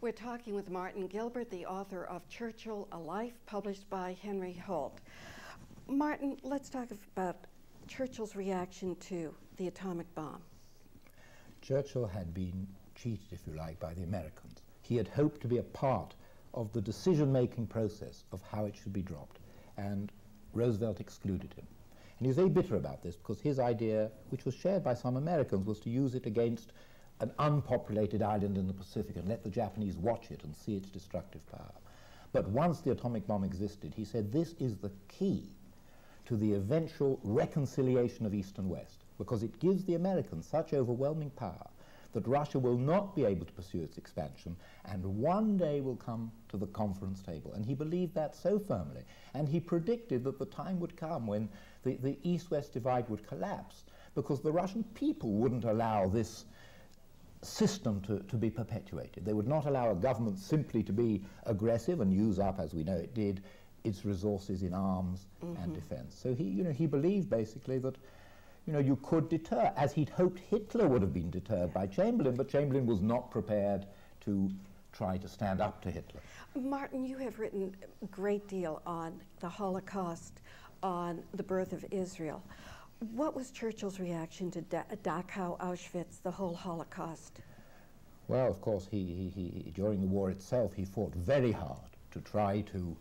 We're talking with Martin Gilbert, the author of Churchill, A Life, published by Henry Holt. Martin, let's talk about Churchill's reaction to the atomic bomb. Churchill had been cheated, if you like, by the Americans. He had hoped to be a part of the decision-making process of how it should be dropped, and Roosevelt excluded him. And he was very bitter about this because his idea, which was shared by some Americans, was to use it against an unpopulated island in the Pacific and let the Japanese watch it and see its destructive power. But once the atomic bomb existed, he said this is the key to the eventual reconciliation of East and West, because it gives the Americans such overwhelming power that Russia will not be able to pursue its expansion and one day will come to the conference table. And he believed that so firmly. And he predicted that the time would come when the East-West divide would collapse because the Russian people wouldn't allow this system to be perpetuated. They would not allow a government simply to be aggressive and use up, as we know it did, its resources in arms and defense. So he believed basically that you could deter, as he'd hoped Hitler would have been deterred by Chamberlain, but Chamberlain was not prepared to try to stand up to Hitler. Martin, you have written a great deal on the Holocaust, on the birth of Israel. What was Churchill's reaction to Dachau, Auschwitz, the whole Holocaust? Well, of course, he during the war itself, he fought very hard to try to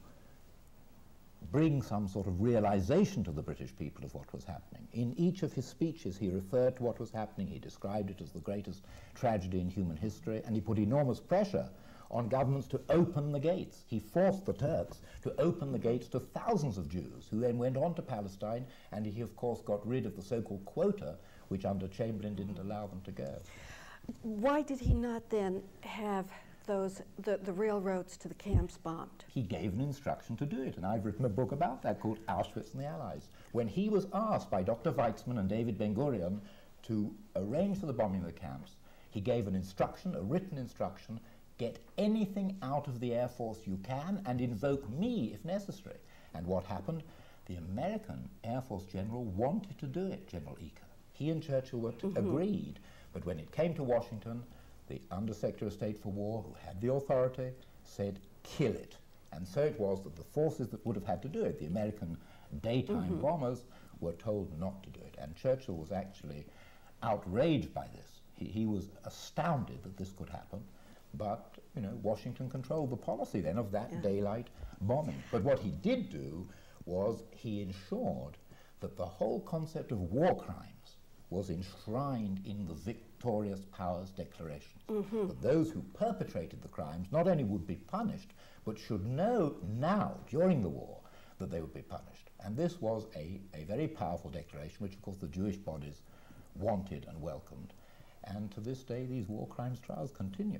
bring some sort of realization to the British people of what was happening. In each of his speeches, he referred to what was happening. He described it as the greatest tragedy in human history, and he put enormous pressure on governments to open the gates. He forced the Turks to open the gates to thousands of Jews, who then went on to Palestine, and he, of course, got rid of the so-called quota, which under Chamberlain didn't allow them to go. Why did he not then have the railroads to the camps bombed? He gave an instruction to do it, and I've written a book about that called Auschwitz and the Allies. When he was asked by Dr. Weizmann and David Ben-Gurion to arrange for the bombing of the camps, he gave an instruction, a written instruction: get anything out of the Air Force you can and invoke me if necessary. And what happened? The American Air Force general wanted to do it, General Eaker. He and Churchill were agreed, but when it came to Washington, the Undersecretary of State for War, who had the authority, said, kill it. And so it was that the forces that would have had to do it, the American daytime bombers, were told not to do it. And Churchill was actually outraged by this. He was astounded that this could happen. But, Washington controlled the policy then of that daylight bombing. But what he did do was he ensured that the whole concept of war crimes was enshrined in the Victorious Powers Declaration. That those who perpetrated the crimes not only would be punished, but should know now, during the war, that they would be punished. And this was a very powerful declaration, which of course the Jewish bodies wanted and welcomed. And to this day, these war crimes trials continue.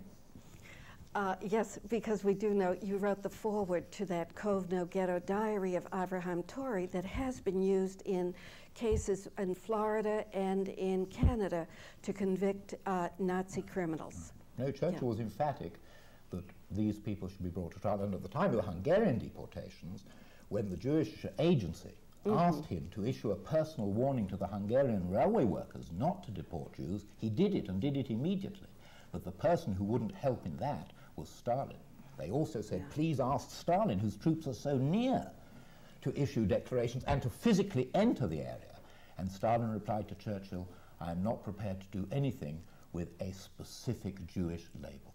Yes, because we do know you wrote the foreword to that Cove No Ghetto diary of Avraham Torrey that has been used in cases in Florida and in Canada to convict Nazi criminals. No, Churchill was emphatic that these people should be brought to trial. And at the time of the Hungarian deportations, when the Jewish agency asked him to issue a personal warning to the Hungarian railway workers not to deport Jews, he did it, and did it immediately. But the person who wouldn't help in that was Stalin. They also said, please ask Stalin, whose troops are so near, to issue declarations and to physically enter the area. And Stalin replied to Churchill, I am not prepared to do anything with a specific Jewish label.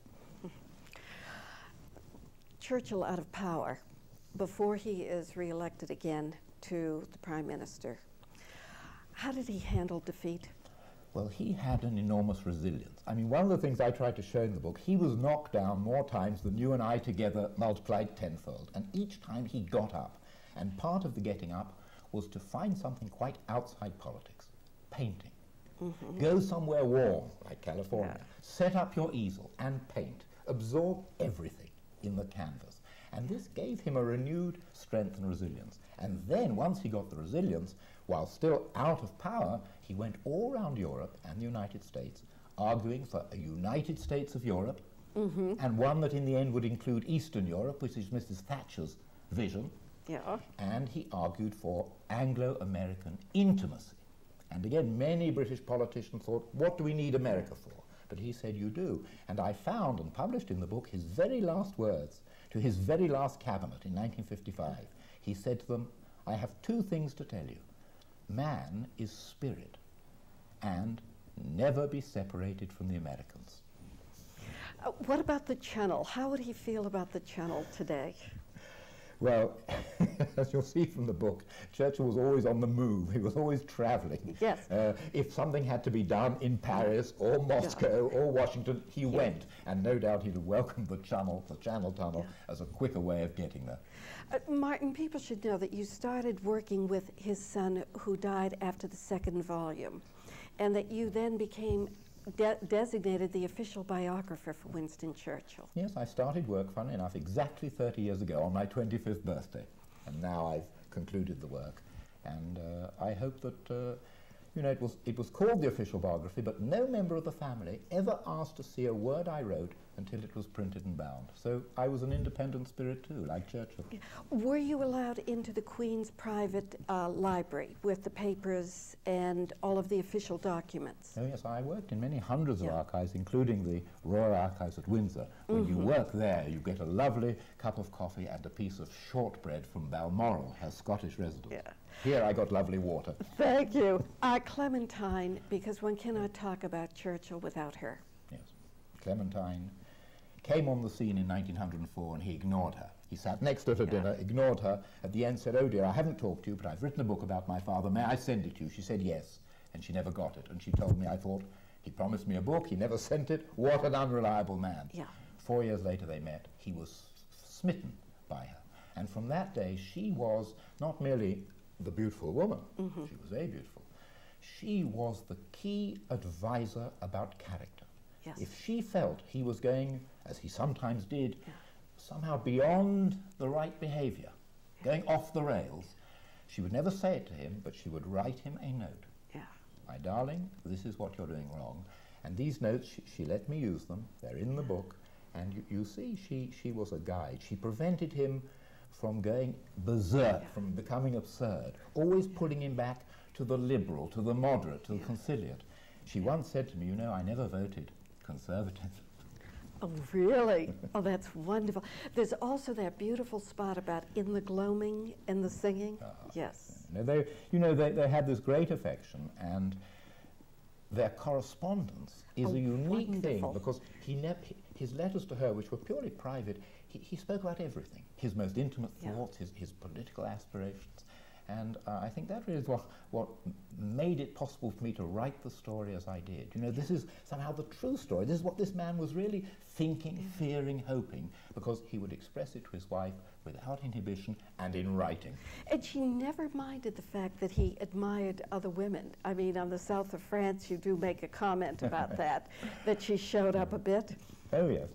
Churchill out of power before he is re-elected again to the prime minister. How did he handle defeat? Well, he had an enormous resilience. I mean, one of the things I tried to show in the book, he was knocked down more times than you and I together multiplied tenfold. And each time he got up. And part of the getting up was to find something quite outside politics. Painting. Go somewhere warm, like California. Set up your easel and paint. Absorb everything in the canvas. And this gave him a renewed strength and resilience. And then, once he got the resilience, while still out of power, he went all around Europe and the United States, arguing for a United States of Europe, and one that in the end would include Eastern Europe, which is Mrs. Thatcher's vision. And he argued for Anglo-American intimacy. And again, many British politicians thought, what do we need America for? but he said you do. And I found and published in the book his very last words to his very last cabinet in 1955. He said to them, "I have two things to tell you. Man is spirit, and never be separated from the Americans." What about the Channel? How would he feel about the Channel today? Well, as you'll see from the book, Churchill was always on the move. He was always traveling. Yes. If something had to be done in Paris or Moscow or Washington, he went. And no doubt he'd have welcomed the Channel Tunnel, as a quicker way of getting there. Martin, people should know that you started working with his son, who died after the second volume, and that you then became designated the official biographer for Winston Churchill. Yes, I started work, funnily enough, exactly 30 years ago on my 25th birthday. And now I've concluded the work. And I hope that, you know, it was called the official biography, but no member of the family ever asked to see a word I wrote until it was printed and bound. So I was an independent spirit too, like Churchill. Were you allowed into the Queen's private library with the papers and all of the official documents? Oh yes, I worked in many hundreds of archives, including the Royal Archives at Windsor. When you work there, you get a lovely cup of coffee and a piece of shortbread from Balmoral, her Scottish residence. Yeah. Here I got lovely water. Thank you. Clementine, because one cannot talk about Churchill without her. Yes. Clementine came on the scene in 1904 and he ignored her. He sat next to her at dinner, ignored her, at the end said, "Oh dear, I haven't talked to you, but I've written a book about my father. May I send it to you?" She said yes, and she never got it. And she told me, I thought, he promised me a book, he never sent it. What an unreliable man. Yeah. 4 years later they met. He was smitten by her. And from that day, she was not merely the beautiful woman, she was very beautiful. She was the key advisor about character. Yes. If she felt he was going, as he sometimes did, somehow beyond the right behavior, going off the rails, she would never say it to him, but she would write him a note. Yeah. "My darling, this is what you're doing wrong." And these notes, she let me use them. They're in the book. And you see, she was a guide. She prevented him from going berserk, from becoming absurd, always pulling him back to the liberal, to the moderate, to the conciliate. She once said to me, "You know, I never voted Conservative." Oh, really? Oh, that's wonderful. There's also that beautiful spot about in the gloaming and the singing. Yes. They had this great affection, and their correspondence is a unique thing, because his letters to her, which were purely private, he spoke about everything, his most intimate thoughts, his political aspirations. And I think that is what made it possible for me to write the story as I did. You know, this is somehow the true story. This is what this man was really thinking, fearing, hoping, because he would express it to his wife without inhibition and in writing. And she never minded the fact that he admired other women. I mean, on the south of France, you do make a comment about that she showed up a bit. Oh, yes.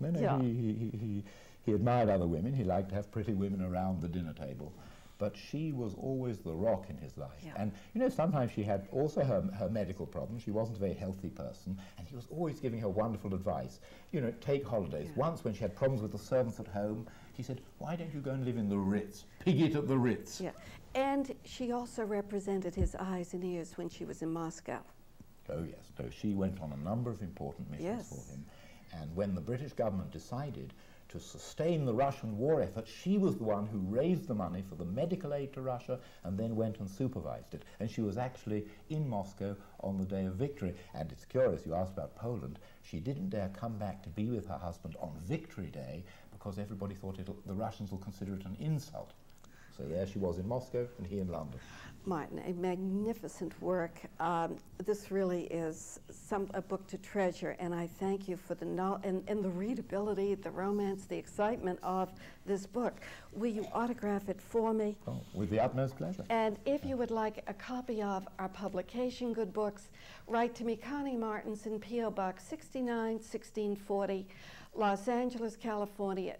He admired other women. He liked to have pretty women around the dinner table. But she was always the rock in his life. Yeah. And, you know, sometimes she had also her medical problems. She wasn't a very healthy person, and he was always giving her wonderful advice. You know, take holidays. Yeah. Once, when she had problems with the servants at home, he said, "Why don't you go and live in the Ritz? Pig it at the Ritz." Yeah. And she also represented his eyes and ears when she was in Moscow. Oh, yes. So she went on a number of important missions for him. And when the British government decided to sustain the Russian war effort, she was the one who raised the money for the medical aid to Russia and then went and supervised it. And she was actually in Moscow on the day of victory. And it's curious, you asked about Poland. She didn't dare come back to be with her husband on Victory Day because everybody thought the Russians will consider it an insult. So there she was in Moscow and he in London. Martin, a magnificent work. This really is a book to treasure, and I thank you for the and the readability, the romance, the excitement of this book. Will you autograph it for me? Oh, with the utmost pleasure. And if you would like a copy of our publication, Good Books, write to me, Connie Martinson, P.O. Box 69, 1640, Los Angeles, California,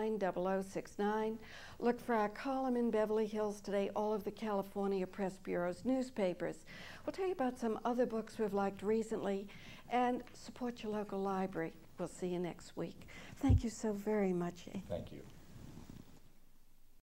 90069. Look for our column in Beverly Hills today, all of the California Press Bureau's newspapers. We'll tell you about some other books we've liked recently, and support your local library. We'll see you next week. Thank you so very much. Thank you.